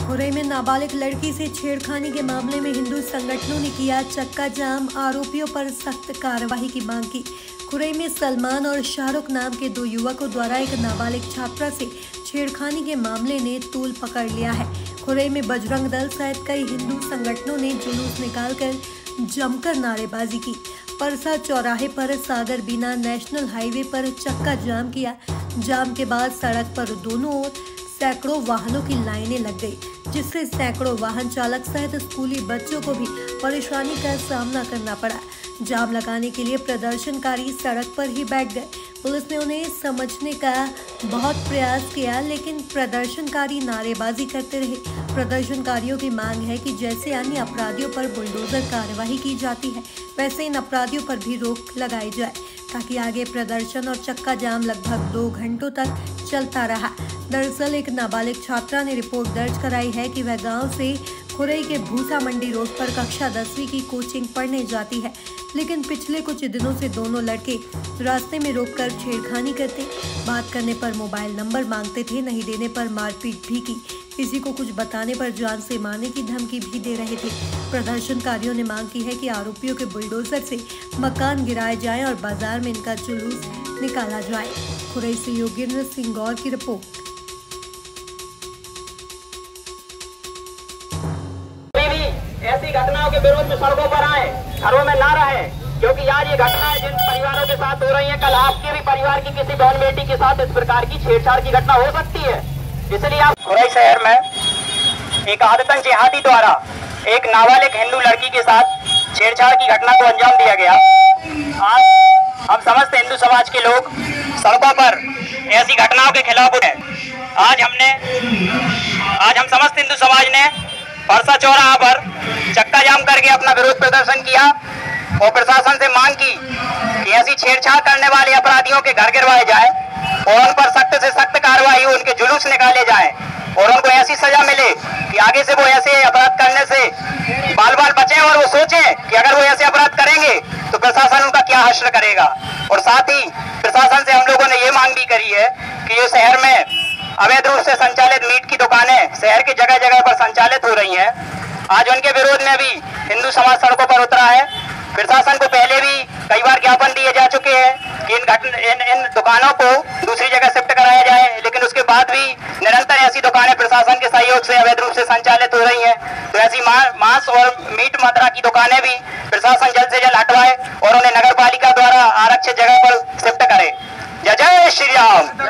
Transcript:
खुरई में नाबालिग लड़की से छेड़खानी के मामले में हिंदू संगठनों ने किया चक्का जाम, आरोपियों पर सख्त कार्रवाई की मांग की। खुरई में सलमान और शाहरुख नाम के दो युवकों द्वारा एक नाबालिग छात्रा से छेड़खानी के मामले ने तूल पकड़ लिया है। खुरई में बजरंग दल सहित कई हिंदू संगठनों ने जुलूस निकालकर जमकर नारेबाजी की। परसा चौराहे पर सागर बीना नेशनल हाईवे पर चक्का जाम किया। जाम के बाद सड़क पर दोनों ओर सैकड़ों वाहनों की लाइनें लग गई, जिससे सैकड़ों वाहन चालक सहित स्कूली बच्चों को भी परेशानी का सामना करना पड़ा। जाम लगाने के लिए प्रदर्शनकारी सड़क पर ही बैठ गए। पुलिस ने उन्हें समझने का बहुत प्रयास किया, लेकिन प्रदर्शनकारी नारेबाजी करते रहे। प्रदर्शनकारियों की मांग है कि जैसे अन्य अपराधियों पर बुलडोजर कार्यवाही की जाती है, वैसे इन अपराधियों पर भी रोक लगाई जाए, ताकि आगे प्रदर्शन और चक्का जाम लगभग 2 घंटों तक चलता रहा। दरअसल एक नाबालिग छात्रा ने रिपोर्ट दर्ज कराई है कि वह गांव से खुरई के भूसा मंडी रोड पर कक्षा 10वीं की कोचिंग पढ़ने जाती है, लेकिन पिछले कुछ दिनों से दोनों लड़के रास्ते में रोककर छेड़खानी करते, बात करने पर मोबाइल नंबर मांगते थे, नहीं देने पर मारपीट भी की, किसी को कुछ बताने पर जान से मारने की धमकी भी दे रहे थे। प्रदर्शनकारियों ने मांग की है कि आरोपियों के बुलडोजर से मकान गिराए जाएं और बाजार में इनका जुलूस निकाला जाए। खुरई से योगेंद्र सिंह गौर की रिपोर्ट। ऐसी घटनाओं के विरोध में सड़कों पर आए, घरों में ना रहे, क्योंकि आज ये घटनाएं जिन परिवारों के साथ हो रही हैं, कल आपके भी परिवार की किसी बहन बेटी के साथ इस प्रकार की छेड़छाड़ की घटना हो सकती है। इसलिए आप खुरई शहर में एक आदतन जिहादी द्वारा एक नाबालिग हिंदू लड़की के साथ छेड़छाड़ की घटना को अंजाम दिया गया। आज हम समस्त हिंदू समाज के लोग सड़कों पर ऐसी घटनाओं के खिलाफ उठे। आज हम समस्त हिंदू समाज ने परसा चौराहा पर चक्का जाम करके अपना विरोध प्रदर्शन किया और प्रशासन से मांग की कि ऐसी छेड़छाड़ करने वाले अपराधियों के घर गिरवाए जाए और उन पर सख्त से सख्त कार्रवाई हो, उनके जुलूस निकाले जाए और उनको ऐसी सजा मिले कि आगे से वो ऐसे अपराध करने से बाल बाल बचें और वो सोचें कि अगर वो ऐसे अपराध करेंगे तो प्रशासन उनका क्या हश्र करेगा। और साथ ही प्रशासन से हम लोगों ने ये मांग भी करी है कि ये शहर में अवैध रूप से संचालित मीट की दुकानें शहर की जगह जगह पर संचालित हो रही हैं। आज उनके विरोध में भी हिंदू समाज सड़कों पर उतरा है। प्रशासन को पहले भी कई बार ज्ञापन दिए जा चुके हैं कि इन दुकानों को दूसरी जगह शिफ्ट कराया जाए, लेकिन उसके बाद भी निरंतर ऐसी दुकानें प्रशासन के सहयोग से अवैध रूप से संचालित हो रही हैं। तो ऐसी मांस और मीट मदिरा की दुकानें भी प्रशासन जल्द से जल्द हटवाए और उन्हें नगर पालिका द्वारा आरक्षित जगह पर शिफ्ट करे। जय जय श्री राम।